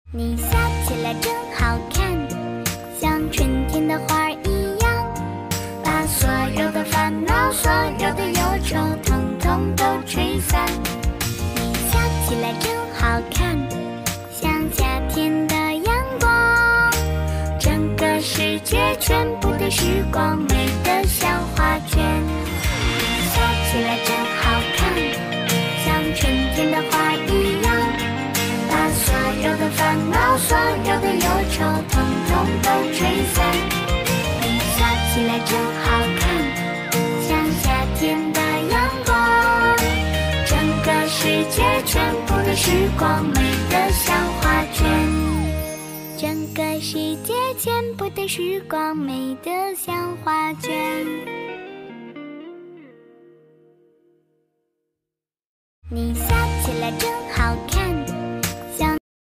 你笑起来真好看，像春天的花儿一样，把所有的烦恼、所有的忧愁，统统都吹散。你笑起来真好看，像夏天的阳光，整个世界全部的时光美得像画卷。你笑起来真好看，像春天的花儿一样，把所有的烦恼、所有的忧愁，统统都吹散。你笑起来真好看，像夏天的阳光，整个世界全部的时光美得像画卷。整个世界全部的时光美得像画卷。你笑起来真好看。